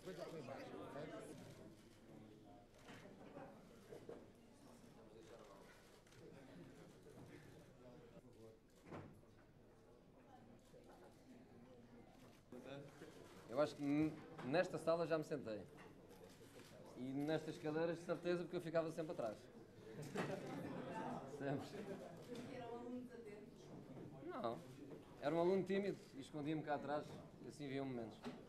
coisa foi baixa, certo? Eu acho que nesta sala já me sentei. E nestas cadeiras, de certeza, porque eu ficava sempre atrás. Sempre. Eram alunos atentos? Não. Era um aluno tímido e escondia-me cá atrás e assim viam-me menos.